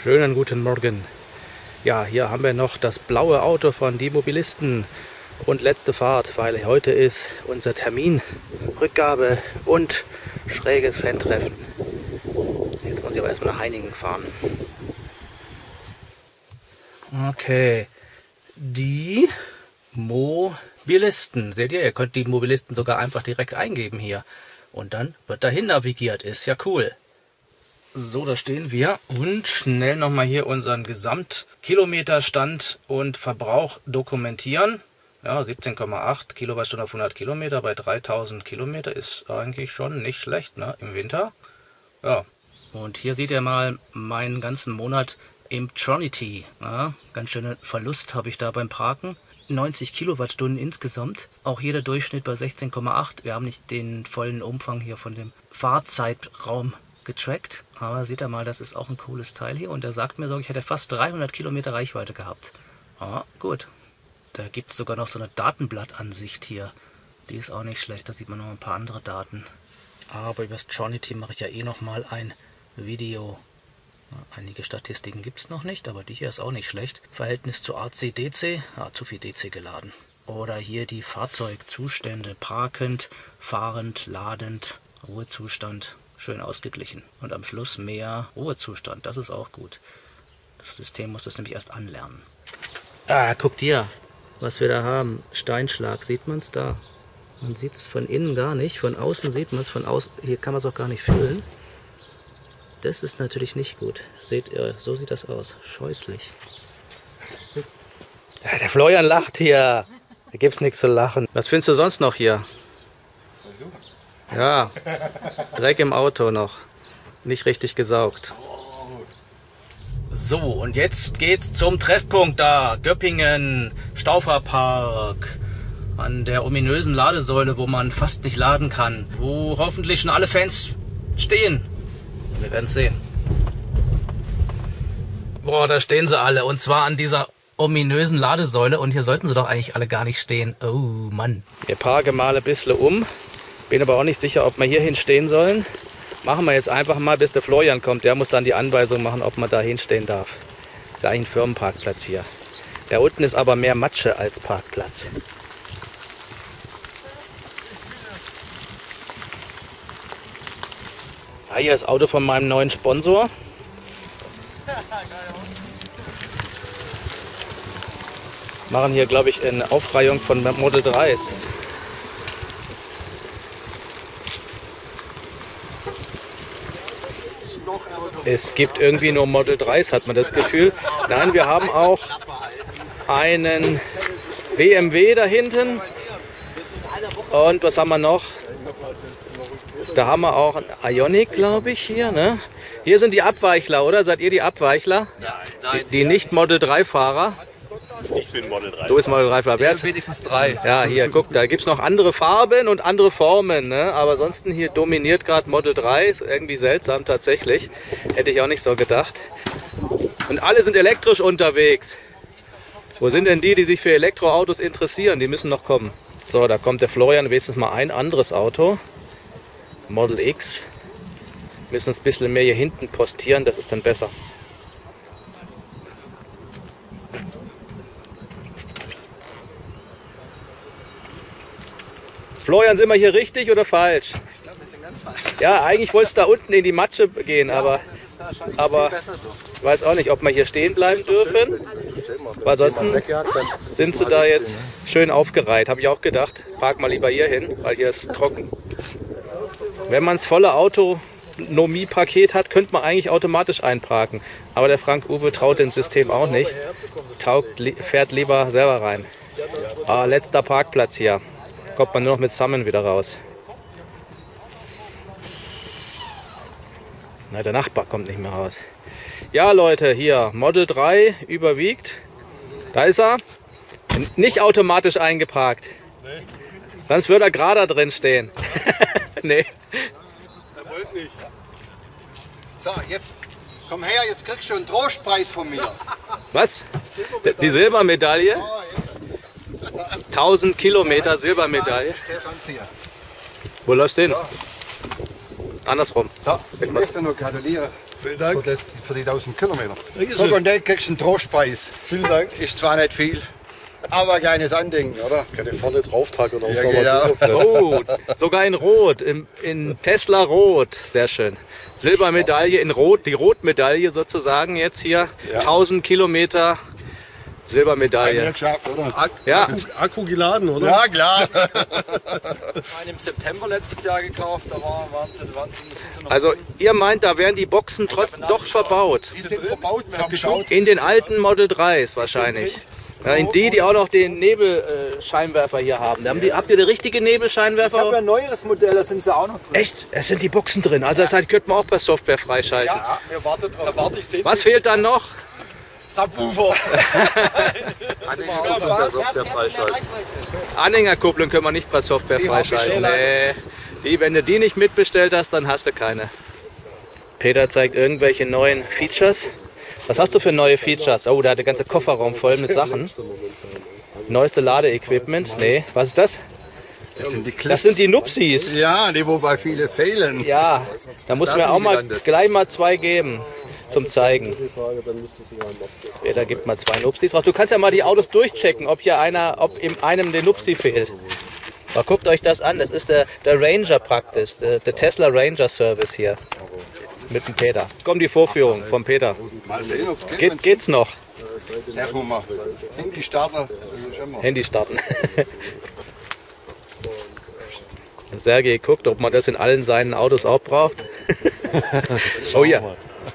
Schönen guten Morgen. Ja, hier haben wir noch das blaue Auto von Die Mobilisten und letzte Fahrt, weil heute ist unser Termin, Rückgabe und schräges Fan-Treffen. Jetzt muss ich aber erstmal nach Heiningen fahren. Okay, Die Mobilisten. Seht ihr könnt Die Mobilisten sogar einfach direkt eingeben hier. Und dann wird dahin navigiert. Ist ja cool. So, da stehen wir und schnell nochmal hier unseren Gesamtkilometerstand und Verbrauch dokumentieren. Ja, 17,8 Kilowattstunden auf 100 Kilometer bei 3000 Kilometer ist eigentlich schon nicht schlecht, ne, im Winter. Ja, und hier seht ihr mal meinen ganzen Monat im Tronity. Ja, ganz schönen Verlust habe ich da beim Parken. 90 Kilowattstunden insgesamt. Auch hier der Durchschnitt bei 16,8. Wir haben nicht den vollen Umfang hier von dem Fahrzeitraum getrackt, aber seht ihr mal, das ist auch ein cooles Teil hier und er sagt mir so, ich hätte fast 300 Kilometer Reichweite gehabt. Ah, gut. Da gibt es sogar noch so eine Datenblattansicht hier. Die ist auch nicht schlecht, da sieht man noch ein paar andere Daten. Aber über das Tronity mache ich ja eh nochmal ein Video. Einige Statistiken gibt es noch nicht, aber die hier ist auch nicht schlecht. Verhältnis zu AC-DC, zu viel DC geladen. Oder hier die Fahrzeugzustände, parkend, fahrend, ladend, Ruhezustand. Schön ausgeglichen. Und am Schluss mehr Ruhezustand. Das ist auch gut. Das System muss das nämlich erst anlernen. Ah, guckt hier, was wir da haben. Steinschlag. Sieht man es da? Man sieht es von innen gar nicht. Von außen sieht man es. Von außen, hier kann man es auch gar nicht fühlen. Das ist natürlich nicht gut. Seht ihr, so sieht das aus. Scheußlich. Ja, der Florian lacht hier. Da gibt es nichts zu lachen. Was findest du sonst noch hier? Ja, Dreck im Auto noch. Nicht richtig gesaugt. So, und jetzt geht's zum Treffpunkt da. Göppingen, Stauferpark. An der ominösen Ladesäule, wo man fast nicht laden kann. Wo hoffentlich schon alle Fans stehen. Wir werden es sehen. Boah, da stehen sie alle. Und zwar an dieser ominösen Ladesäule. Und hier sollten sie doch eigentlich alle gar nicht stehen. Oh Mann. Wir parken mal ein bisschen um. Bin aber auch nicht sicher, ob wir hier hinstehen sollen. Machen wir jetzt einfach mal, bis der Florian kommt. Der muss dann die Anweisung machen, ob man da hinstehen darf. Ist ja eigentlich ein Firmenparkplatz hier. Da unten ist aber mehr Matsche als Parkplatz. Ja, hier ist das Auto von meinem neuen Sponsor. Machen hier, glaube ich, eine Aufreihung von Model 3s. Es gibt irgendwie nur Model 3s, hat man das Gefühl. Nein, wir haben auch einen BMW da hinten. Und was haben wir noch? Da haben wir auch einen Ioniq, glaube ich, hier. Ne? Hier sind die Abweichler, oder? Seid ihr die Abweichler? Nein. Die nicht Model 3-Fahrer? Ich bin Model 3. Du bist Model 3-Fahrer. Wer ist wenigstens 3? Ja, hier, guck, da gibt es noch andere Farben und andere Formen. Ne? Aber ansonsten hier dominiert gerade Model 3. Ist irgendwie seltsam tatsächlich. Hätte ich auch nicht so gedacht. Und alle sind elektrisch unterwegs. Wo sind denn die, die sich für Elektroautos interessieren? Die müssen noch kommen. So, da kommt der Florian wenigstens mal ein anderes Auto. Model X. Wir müssen uns ein bisschen mehr hier hinten postieren, das ist dann besser. Florian, sind wir hier richtig oder falsch? Ich glaube, wir sind ganz falsch. Ja, eigentlich wollte es da unten in die Matsche gehen, ja, aber ich weiß auch nicht, ob wir hier stehen bleiben dürfen. Weil sonst sind sie da jetzt schön aufgereiht, habe ich auch gedacht. Park mal lieber hier hin, weil hier ist trocken. Wenn man das volle Autonomie-Paket hat, könnte man eigentlich automatisch einparken. Aber der Frank-Uwe traut dem System auch nicht. Fährt lieber selber rein. Letzter Parkplatz hier. Kommt man nur noch mit Summon wieder raus. Na, der Nachbar kommt nicht mehr raus. Ja, Leute, hier Model 3 überwiegt. Da ist er. Nicht automatisch eingeparkt. Sonst würde er gerade drin stehen. Nee. Er wollte nicht. So, jetzt komm her, jetzt kriegst du einen Trostpreis von mir. Was? Die Silbermedaille? 1000 Kilometer Silbermedaille. Wo läufst du hin? Andersrum. So, ich möchte nur gratulieren Vielen Dank. Für die 1000 Kilometer. Dankeschön. Guck, und dann kriegst du einen Trostpreis. Vielen Dank. Ist zwar nicht viel, aber ein kleines Andenken, oder? Keine vorne drauftragen oder Ja, genau. Oh, sogar in Rot, in Tesla Rot. Sehr schön. Silbermedaille in Rot, die Rotmedaille sozusagen jetzt hier. Ja. 1000 Kilometer Silbermedaille. Wirtschaft, oder? Ja. Akku geladen, oder? Ja, klar. Einen im September letztes Jahr gekauft, da waren sie noch Also drin. ihr meint, da wären die Boxen trotzdem doch verbaut. Die sind verbaut, wir haben geschaut. In den alten Model 3s wahrscheinlich. Ja, in die auch noch den Nebelscheinwerfer hier haben. Habt ihr den richtigen Ich habe Nebelscheinwerfer? ein neueres Modell, da sind sie auch noch drin. Echt? Es sind die Boxen drin. Also das heißt, könnte man auch per Software freischalten. Ja, wir warten drauf. Da warte ich sehen. Was fehlt dann noch? Subwoofer. Anhängerkupplung können wir nicht per Software Die hab ich freischalten. schon Nee. Wenn du die nicht mitbestellt hast, dann hast du keine. Peter zeigt irgendwelche neuen Features. Was hast du für neue Features? Oh, da hat der ganze Kofferraum voll mit Sachen. Neueste Ladeequipment. Nee, was ist das? Das sind die Das Clips. sind die Nupsis. Ja, die wobei viele fehlen. Ja, da muss mir auch mal gleich mal 2 geben zum Zeigen. Peter gibt mal 2 Nupsis raus. Du kannst ja mal die Autos durchchecken, ob in einem der Nupsi fehlt. Aber guckt euch das an, das ist der Ranger praktisch, der Tesla Ranger Service hier. Mit dem Peter. Jetzt kommt die Vorführung vom Peter. Mal sehen, ob es geht. Geht's noch? Sagen wir mal. Handy-Starter. das ist immer. Handy starten. Und Sergej guckt, ob man das in allen seinen Autos auch braucht. Oh ja.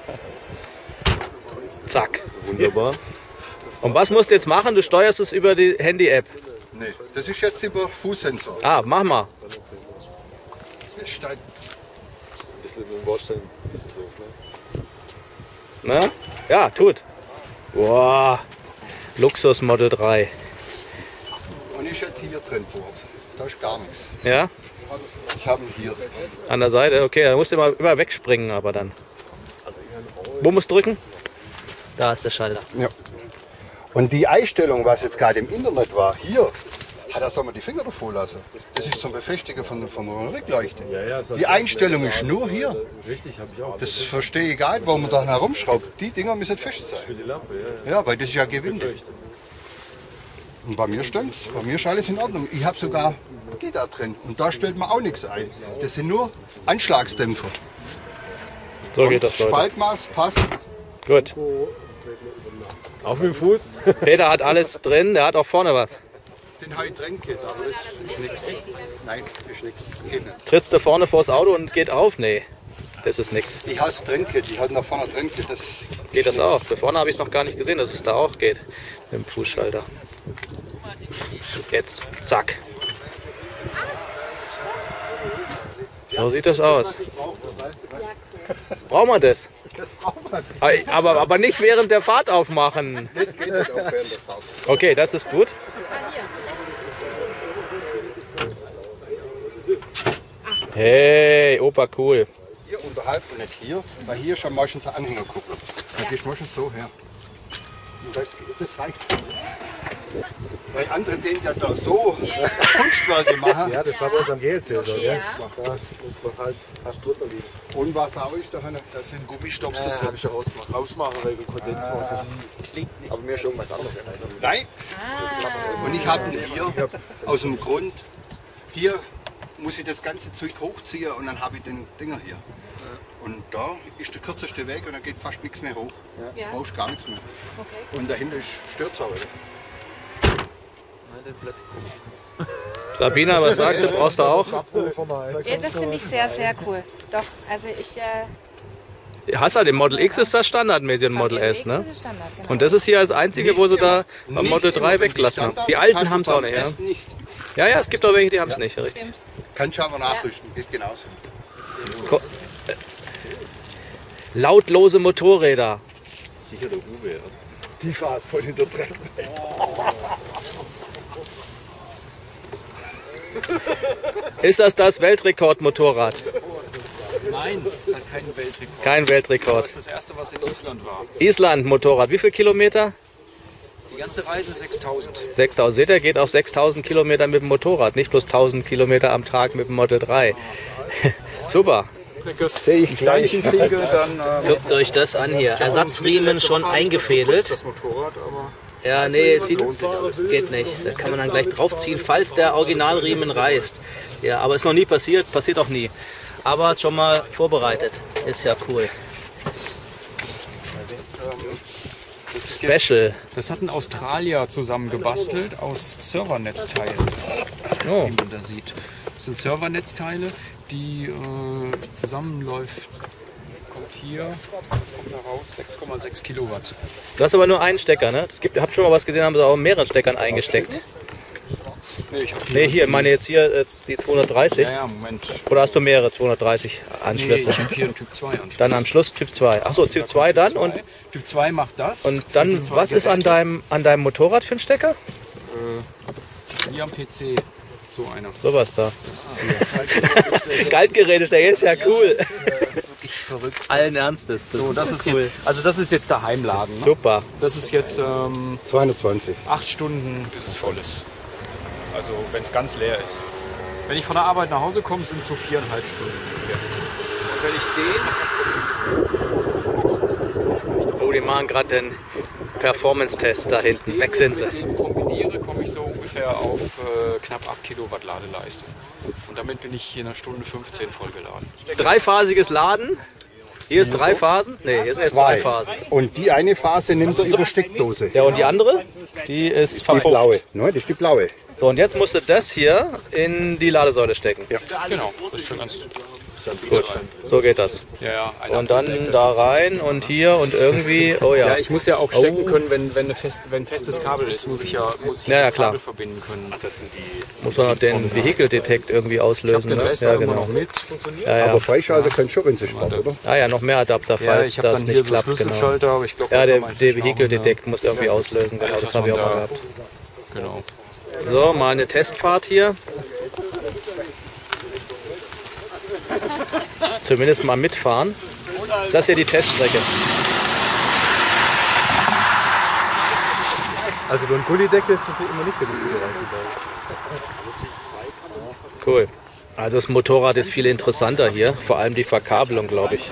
Zack. Wunderbar. Und was musst du jetzt machen? Du steuerst es über die Handy-App. Nee, das ist jetzt über Fußsensor. Ah, mach mal. Das steht. Ein bisschen mit dem Bordstein. Ein bisschen doof, ne? Ne? Ja, tut. Boah. Luxus Model 3. Und ich hätte hier drin Bord. Da ist gar nichts. Ja? Ich habe ihn hier. An der Seite. Okay, da musst du immer wegspringen, aber dann. Wo musst du drücken? Da ist der Schalter. Ja. Und die Einstellung, was jetzt gerade im Internet war, hier, da soll man die Finger davor lassen. Das ist zum Befestigen von der Rückleuchte. Die Einstellung ist nur hier. Richtig, habe ich auch. Das verstehe ich gar nicht, warum man da herumschraubt. Die Dinger müssen fest sein. Für die Lampe, ja. Ja, weil das ist ja Gewinde. Und bei mir stimmt's. Bei mir ist alles in Ordnung. Ich habe sogar die da drin. Und da stellt man auch nichts ein. Das sind nur Anschlagsdämpfer. So geht das, Leute. Spaltmaß passt. Gut. Auf mit dem Fuß. Peter hat alles drin, der hat auch vorne was. Den habe ich drin, aber das ist nichts. Nein, das ist nichts. Geht nicht. Trittst du vorne vors Auto und geht auf? Nee, das ist nix. Ich habe es drin, ich habe nach vorne drin. Das Geht das auch? Da vorne habe ich es noch gar nicht gesehen, dass es da auch geht. Mit dem Fußschalter. Jetzt, zack. So sieht das aus. Brauchen wir das? Aber nicht während der Fahrt aufmachen. Das geht nicht auf während der Fahrt. Okay, das ist gut. Hey, Opa, cool. Hier unterhalb und nicht hier, weil hier ist ja meistens ein Anhängerkuppel. Da gehst du meistens so her. Und das reicht. Weil andere den ja da so Kunstwerke machen. Ja, das war bei uns am GLC so, gell? Ja. Da muss man halt fast drunter liegen. Und was auch ist da hinten? Das sind Gummistopse drin. Habe ich ja rausmachen wegen Kondenswasser. Aber mir ist irgendwas anderes erinnert. Nein! Und ich habe den hier aus dem Grund. Hier muss ich das ganze Zeug hochziehen und dann habe ich den Dinger hier. Und da ist der kürzeste Weg und da geht fast nichts mehr hoch. Ja. Brauchst gar nichts mehr. Okay. Und dahinter ist Stürzauer. Sabina, was sagst du? Brauchst du auch? Ja, das finde ich sehr, sehr cool. Doch, also ich... Hast halt im Model X ist das standardmäßig ein Model S, ne? Das ist Standard, genau. Und das ist hier das einzige, wo sie da am Model 3 weglassen haben. Die alten haben es auch nicht, ja? Nicht. Ja, ja, es gibt auch welche, die haben es nicht, richtig. Kannst du aber nachrüsten, geht genauso. Lautlose Motorräder. Sicher der Uwe, ja. Die Fahrt voll hinter Dreck. Ist das Weltrekordmotorrad? Nein, es hat keinen Weltrekord. Kein Weltrekord. Das ist das erste, was in Island war. Island-Motorrad. Wie viel Kilometer? Die ganze Reise 6000. 6000. Seht ihr, geht auf 6000 Kilometer mit dem Motorrad. Nicht bloß 1000 Kilometer am Tag mit dem Model 3. Super. Strecke Sehe ich ein Steinchen kriege, dann Guckt euch das an hier. Ersatzriemen schon eingefädelt. das Motorrad, aber Ja, nee, es geht nicht. Da kann man dann gleich draufziehen, falls der Originalriemen reißt. Ja, aber ist noch nie passiert, passiert auch nie. Aber schon mal vorbereitet. Ist ja cool. das ist jetzt, Special. das hat ein Australier zusammen gebastelt aus Servernetzteilen, Oh. wie man da sieht. Das sind Servernetzteile, die zusammenläuft. Kommt hier, was kommt da raus? 6,6 Kilowatt. Du hast aber nur einen Stecker, ne? Es gibt, hab schon mal was gesehen, haben sie auch in mehreren Steckern eingesteckt. Nee, ich hab Ne, hier, meine jetzt hier die 230. Ja, Moment. Oder hast du mehrere 230 Nee, Anschlüsse? ich habe hier einen Typ 2 Anschluss. Dann am Schluss Typ 2. Achso, Typ 2 dann und Typ 2 macht das. dann, die zwei was ist an Geräte. deinem Motorrad für ein Stecker? Hier am PC. So einer. Sowas da. Kaltgerätestecker ist ja cool. Wirklich verrückt. Allen Ernstes. So, das ist cool. jetzt, also das ist jetzt der Heimladen. Ne? Super. Das ist jetzt 220. 8 Stunden, bis es voll ist. Also wenn es ganz leer ist. Wenn ich von der Arbeit nach Hause komme, sind es so 4,5 Stunden ungefähr. Wenn ich den... Oh, die machen gerade den Performance-Test da hinten. Weg sind sie. Wenn ich den kombiniere, komme ich so ungefähr auf knapp 8 Kilowatt Ladeleistung. Und damit bin ich in einer Stunde 15 vollgeladen. Dreiphasiges Laden. Hier ist 3 Phasen. Ne, hier sind jetzt 2 Phasen. Und die eine Phase nimmt er über Steckdose. Ja, und die andere? Die ist Die verpufft. blaue. Ne, das ist die blaue. So, und jetzt musst du das hier in die Ladesäule stecken. Genau, das ist schon ganz Gut, so geht das. ja, Und dann da rein und hier und irgendwie, oh ja. Ja, ich muss ja auch stecken können, wenn ein festes Kabel ist, muss ich Ja, das ja, klar. Kabel verbinden können. Muss man noch den Vehicle-Detect irgendwie auslösen. Den Ne? Rest Ja, auch immer genau. noch mit. Ja, ja. Aber freischalten kannst du schon, wenn sie spart, oder? Ah ja, noch mehr Adapter, Ja, falls ich habe das dann hier nicht so klappt. Genau. Schlüsselschalter, aber ich glaube, Ja, der Vehicle-Detect muss irgendwie auslösen. Genau, Alles, das was habe ich auch man mal da- gehabt. Genau. So, mal eine Testfahrt hier. Zumindest mal mitfahren. Das ist hier die Teststrecke. Also beim Gullideckel ist das immer nicht so gut erreicht. Cool. Also das Motorrad ist viel interessanter hier. Vor allem die Verkabelung, glaube ich.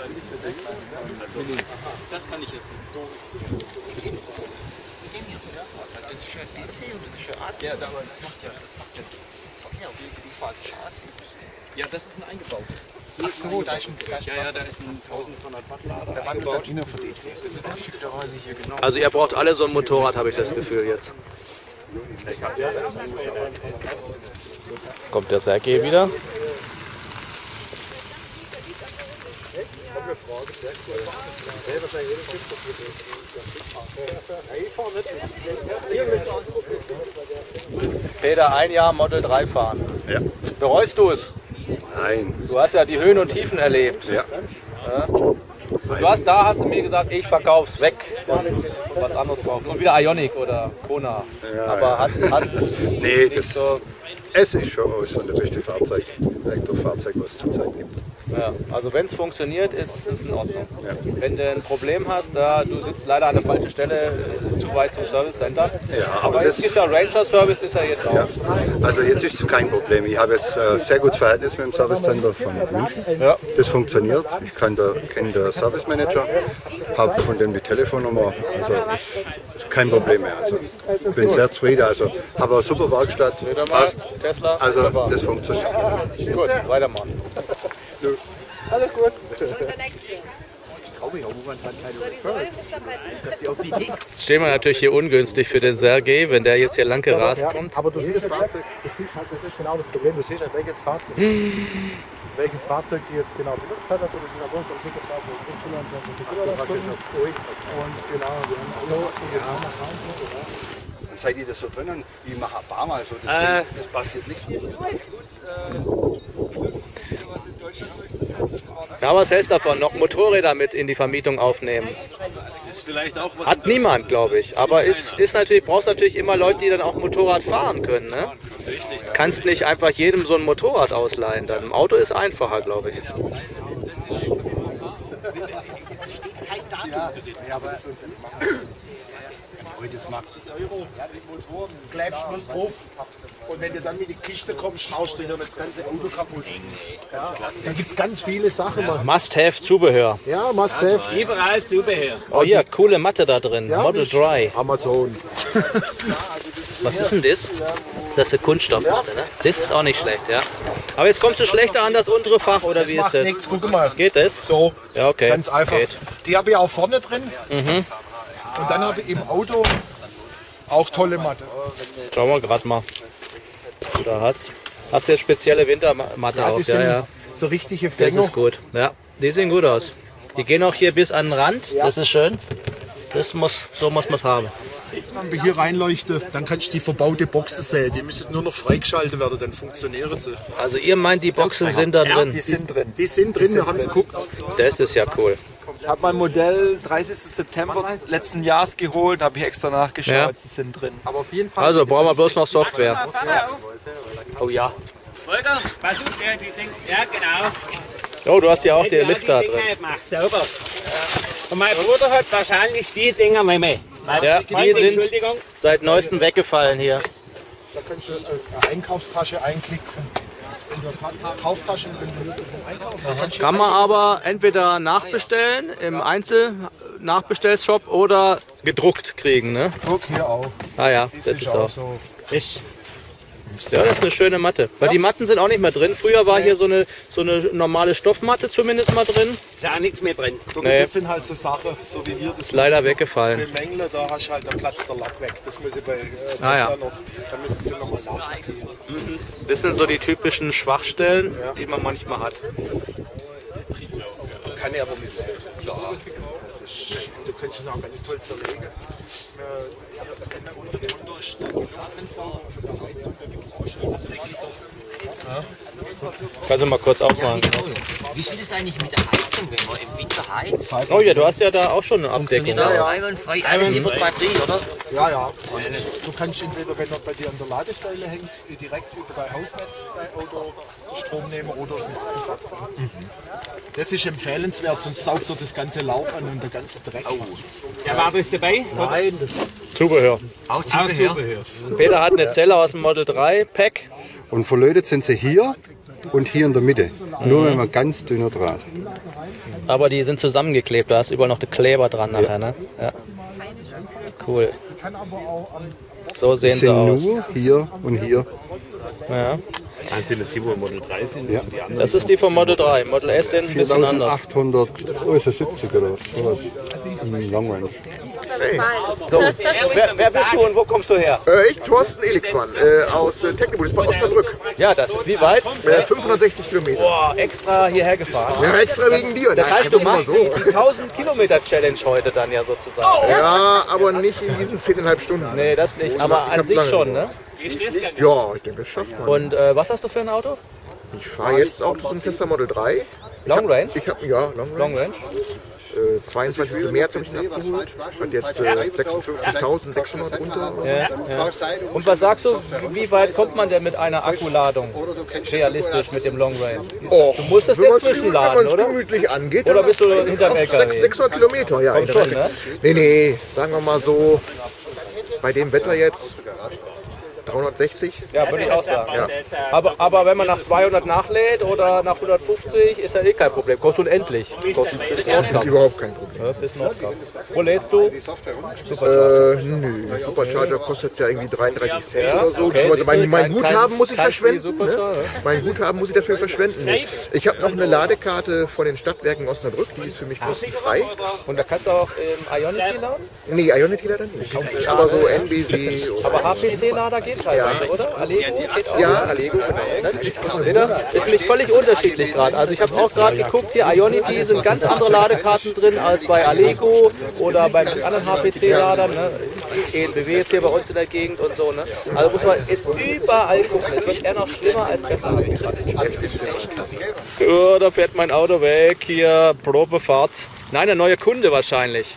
Ja, das ist ein eingebautes. Ach so, da ist ein da ist ein 1500 Watt Lader eingebaut. Das ist geschickterweise hier genau. Also ihr braucht alle so ein Motorrad, habe ich das Gefühl jetzt. Kommt der Sergej wieder? Peter, ein Jahr Model 3 fahren. Ja. Bereust du es? Nein. Du hast ja die Höhen und Tiefen erlebt. Ja. Da hast du mir gesagt, ich verkauf's weg. Was anderes kaufen. Und wieder Ioniq oder Kona. Aber hat Nee, nicht das, so. es ist schon so ein beste Fahrzeug, Elektrofahrzeug, was es zurzeit gibt. Ja, also wenn es funktioniert, ist es in Ordnung. Wenn du ein Problem hast, du sitzt leider an der falschen Stelle, zu weit zum Service Center. Ja, aber aber es gibt ja Ranger Service, ist ja jetzt auch. Ja. Also jetzt ist es kein Problem. Ich habe jetzt ein sehr gutes Verhältnis mit dem Service Center von München. Ja. Das funktioniert. Ich kenne den Service Manager, habe von dem die Telefonnummer. Also ist kein Problem mehr. Also ich bin sehr zufrieden. Also habe eine super Werkstatt. Passt. Tesla, Also wunderbar. das funktioniert. Gut, weitermachen. Alles gut. Ich traue mich auch momentan keine Referrals, dass sie auf die Idee kommen. Jetzt stehen wir natürlich hier ungünstig für den Sergej, wenn der jetzt hier lang gerast Ja, kommt. aber du siehst halt, das ist genau das Problem, du siehst halt, welches Fahrzeug die jetzt genau benutzt hat. Also das ist aber so Superfahrzeug und genau, wir haben auch Und seid ihr das so drinnen? Ich mache ein paar Mal so. Das passiert nicht. Ja, was hältst du davon? Noch Motorräder mit in die Vermietung aufnehmen? Ist vielleicht auch was Hat niemand, glaube ich. Aber brauchst natürlich immer Leute, die dann auch Motorrad fahren können. Ne? richtig. Kannst nicht einfach jedem so ein Motorrad ausleihen. Dann im Auto ist einfacher, glaube ich. Heute ist Max. €. Klebst bloß drauf. Und wenn du dann mit die Kiste kommst, haust du dir das ganze Auto kaputt. Ja, da gibt es ganz viele Sachen. Ja. Must-have-Zubehör. Ja, must have. Überall Zubehör. Oh hier, coole Matte da drin. Ja, Model Dry. Amazon. Was ist denn das? Ist das eine Kunststoffmatte, ne? Das ist auch nicht schlecht, ja. Aber jetzt kommst du schlechter an das untere Fach, oder wie ist Macht das? nichts, guck mal. Geht das? So, Ja, okay. ganz einfach. Geht. Die habe ich auch vorne drin. Und dann habe ich im Auto auch tolle Matte. Schauen wir gerade mal, was du da hast. Hast du jetzt spezielle Wintermatte Ja, auch? die sind Ja. so richtige Das Fänger. ist gut. Ja, die sehen gut aus. Die gehen auch hier bis an den Rand. Das ist schön. So muss man es haben. Wenn wir hier reinleuchten, dann kannst du die verbaute Boxen sehen. Die müssen nur noch freigeschaltet werden, dann funktionieren sie. Also ihr meint, die Boxen sind da drin. Die sind drin. Die sind drin, wir haben es geguckt. Das ist ja cool. Ich habe mein Modell 30. September letzten Jahres geholt, habe ich extra nachgeschaut, Ja. sie sind drin. Aber auf jeden Fall. Also brauchen wir bloß noch Software. Oh ja. Volker, pass auf, die denkt, ja genau. Oh, du hast ja auch den Lifter drin. Gemacht, sauber. Und mein Bruder hat wahrscheinlich die Dinger mit mir. Ja, die sind Entschuldigung. seit neuestem weggefallen hier. Da kannst du eine Einkaufstasche einklicken. In der Kauftasche, wenn du zum Einkaufen kannst. Kann man aber entweder nachbestellen im Einzel-Nachbestellshop oder gedruckt kriegen, ne? Druck hier auch. Ah ja, Das das ist ist auch auch. so. Ja, das ist eine schöne Matte. Weil die Matten sind auch nicht mehr drin. Früher war hier so eine normale Stoffmatte zumindest mal drin. Da ist nichts mehr drin. Guck, Nee. Das sind halt so Sachen, so wie hier. Das Leider muss so weggefallen. bemängeln, da hast du halt den Platz der Lack weg. Das muss ich bei Ah, ja. Tesla noch, da müssen sie noch mal nachlackieren. Das sind so die typischen Schwachstellen, die man manchmal hat. Kann ich aber mit leben. Klar. Das ist, du könntest ihn auch ganz toll zerlegen. Unter drunter ist die Luftentsorgung für die Heizung, da gibt es auch schon Regler. Kannst du mal kurz aufmachen. Wie ist denn das eigentlich mit der Heizung, wenn man im Winter heizt? Oh ja, du hast ja da auch schon eine Abdeckung. Funktioniert auch einwandfrei, alles immer Batterie, oder? Ja, ja. Du kannst entweder, wenn er bei dir an der Ladesäule hängt, direkt über dein Hausnetz dein Auto Strom nehmen oder aus dem Akku. Das ist empfehlenswert, sonst saugt er das ganze Laub an und der ganze Dreck. Ja, war das dabei? Nein, das Zubehör. Auch Zubehör. Peter hat eine Zelle aus dem Model 3 Pack. Und verlötet sind sie hier und hier in der Mitte. Nur mit einem ganz dünner Draht. Aber die sind zusammengeklebt. Da ist überall noch der Kleber dran nachher, ne? Ja. Cool. So sehen Die sie sind aus. nur hier und hier. Ja. Sind das die, wo Model 3 sind? Ja. Das ist die von Model 3. Model S sind ein bisschen anders. 4800, oh, ist das 70 oder was? Sowas. Im Long Range. So, wer bist du und wo kommst du her? Ich, Thorsten Elixmann, aus Technobus bei Osnabrück. Ja, das ist wie weit? 560 Kilometer. Boah, extra hierher gefahren. Ja, extra wegen dir. Das heißt, du machst so. die 1000 Kilometer Challenge heute dann ja sozusagen. Ja, aber nicht in diesen 10,5 Stunden. Nee, das nicht. Aber an sich schon, ne? Ja, ich denke, das schafft man. Und was hast du für ein Auto? Ich fahre jetzt auch zum Tesla Model 3. Long Range? Ich habe, ja, Long Range. 22. März habe ich ihn abgeholt. Hat jetzt 56.600 runter. Ja. Und was sagst du, wie weit kommt man denn mit einer Akkuladung realistisch mit dem Long Range? Du musst das jetzt zwischenladen, Wenn man oder? es gemütlich angeht, Oder dann bist du hinterm auf LKW? 600 Kilometer, ja. Kommt schon, ne? Nee, sagen wir mal so, bei dem Wetter jetzt 360. Ja, würde ich auch sagen. Ja. Aber wenn man nach 200 nachlädt oder nach 150, ist ja eh kein Problem. Kostet unendlich. Kostet bis Ist Nordkap. überhaupt kein Problem. Ja, bis Nordkap. Wo lädst du? Nö, Supercharger kostet ja irgendwie 33 Cent Ja, oder so. okay. Also mein Kein- Guthaben muss ich kein verschwenden. Supercharger, Ne? ne? Mein Guthaben muss ich dafür verschwenden. Ich habe noch eine Ladekarte von den Stadtwerken Osnabrück, die ist für mich kostenfrei. Und da kannst du auch Ionity laden? Nee, Ionity leider nicht. Aber so NBC Aber HPC-Lader geht teilweise, oder? Allego geht auch. ja, Allego. Seht ihr? Ist nämlich völlig unterschiedlich gerade. Also ich habe auch gerade geguckt, hier Ionity sind ganz andere Ladekarten drin als bei Allego oder bei anderen HPC-Ladern. Ne? ENBW jetzt hier bei uns in der Gegend und so. Ne? Also muss man ist überall gucken. Es wird eher noch schlimmer als besser. Habe ich gerade. Oh, da fährt mein Auto weg. Hier Probefahrt. Nein, der neue Kunde wahrscheinlich.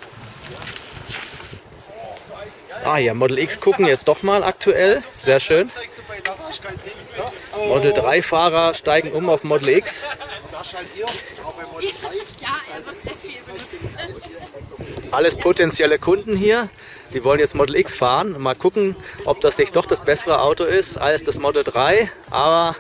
Ah ja, Model X gucken jetzt doch mal aktuell. Sehr schön. Model 3 Fahrer steigen um auf Model X. Ja, er wird sehr viel benutzen. Alles potenzielle Kunden hier. Die wollen jetzt Model X fahren. Mal gucken, ob das nicht doch das bessere Auto ist als das Model 3. Aber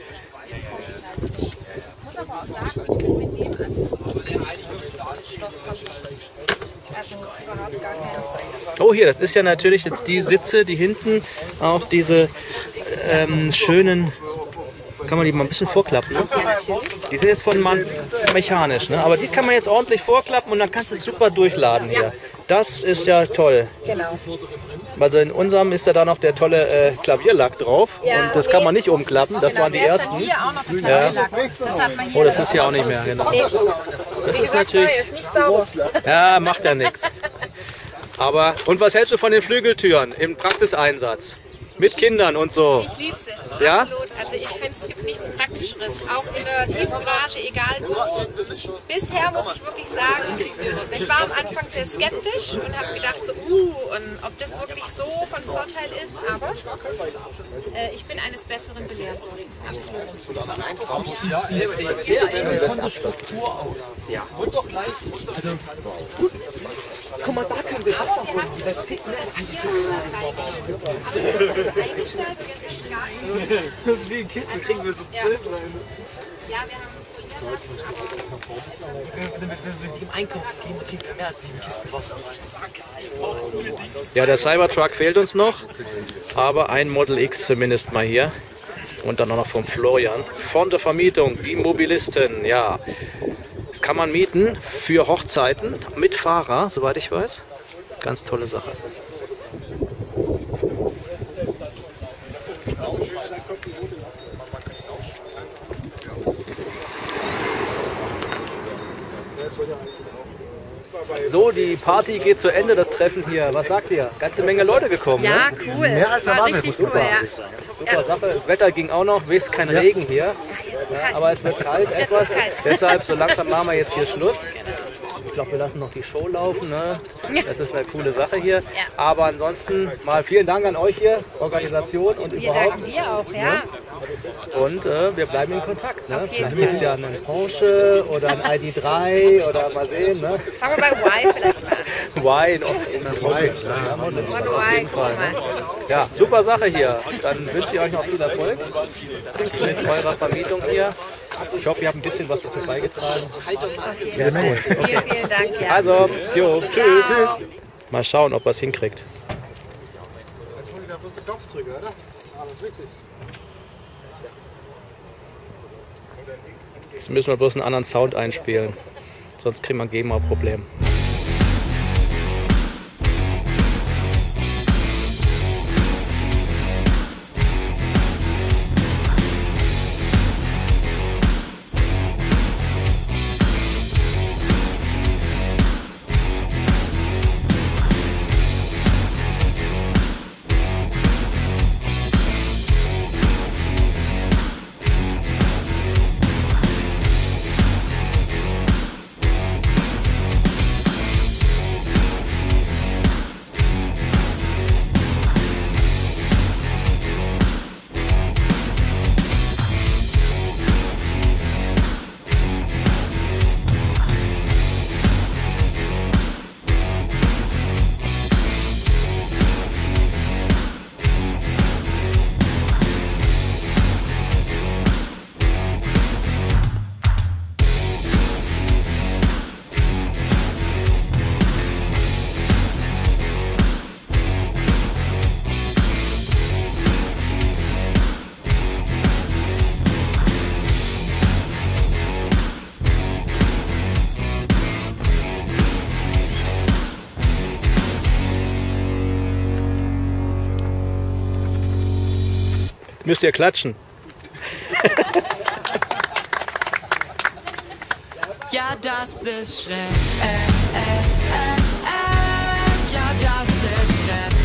oh, hier, das ist ja natürlich jetzt die Sitze, die hinten auch diese schönen, kann man die mal ein bisschen vorklappen, ne? Die sind jetzt von mechanisch, ne? Aber die kann man jetzt ordentlich vorklappen und dann kannst du super durchladen hier. Das ist ja toll. Genau. Also in unserem ist ja da noch der tolle Klavierlack drauf und das kann man nicht umklappen, das waren die ersten. Hier auch noch der Klavierlack. Das hat man hier. Oh, das ist hier auch nicht mehr, genau. Das ist natürlich, ist nicht sauber. ja, macht ja nichts. Aber, und was hältst du von den Flügeltüren im Praxiseinsatz? Mit Kindern und so. Ich liebe sie. Ja? Absolut. Also ich finde, es gibt nichts Praktischeres. Auch in der Tiefgarage, egal wo. Bisher muss ich wirklich sagen, ich war am Anfang sehr skeptisch und habe gedacht, so, und ob das wirklich so von Vorteil ist. Aber ich bin eines Besseren belehrt worden. Absolut. Von der Struktur aus. Ja. Und doch gleich. Also, guck mal, da können wir Wasser holen. Eingestellt, jetzt gar nicht. Wie in Kisten kriegen wir so 12 rein. Ja, wir haben Wenn wir im Einkauf gehen, kriegen wir mehr als 7 Kisten Wasser rein. Ja, der Cybertruck fehlt uns noch, aber ein Model X zumindest mal hier. Und dann auch noch vom Florian. Von der Vermietung, die Mobilisten, ja. Das kann man mieten für Hochzeiten mit Fahrer, soweit ich weiß. Ganz tolle Sache. So, die Party geht zu Ende, das Treffen hier. Was sagt ihr? Ganze Menge Leute gekommen, ja, ne? cool. Mehr als erwartet, muss man sagen. Super Sache. Das Wetter ging auch noch, wisst kein Regen hier. Ja, aber es wird kalt etwas. Deshalb, so langsam machen wir jetzt hier Schluss. Ich glaube, wir lassen noch die Show laufen. Ne? Das ist eine coole Sache hier. Aber ansonsten mal vielen Dank an euch hier, Organisation und überhaupt. Danken dir auch, ja. Und wir bleiben in Kontakt. Ne? Vielleicht gibt es ja einen Porsche oder ein ID3 oder mal sehen. Ne? Fangen wir bei Y vielleicht mal an. Y, auf jeden Fall. Ne? Ja, super Sache hier. Dann wünsche ich euch noch viel Erfolg mit eurer Vermietung hier. Ich hoffe, ihr habt ein bisschen was dazu beigetragen. Ja, cool. Okay. Vielen Dank. Ja. Also, jo, tschüss. Mal schauen, ob er es hinkriegt. Jetzt müssen wir bloß einen anderen Sound einspielen. Sonst kriegen wir ein GEMA-Problem. Müsst ihr klatschen. Ja, das ist schräg. Ja, das ist schräg.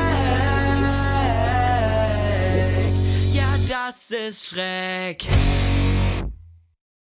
Ja, das ist schräg.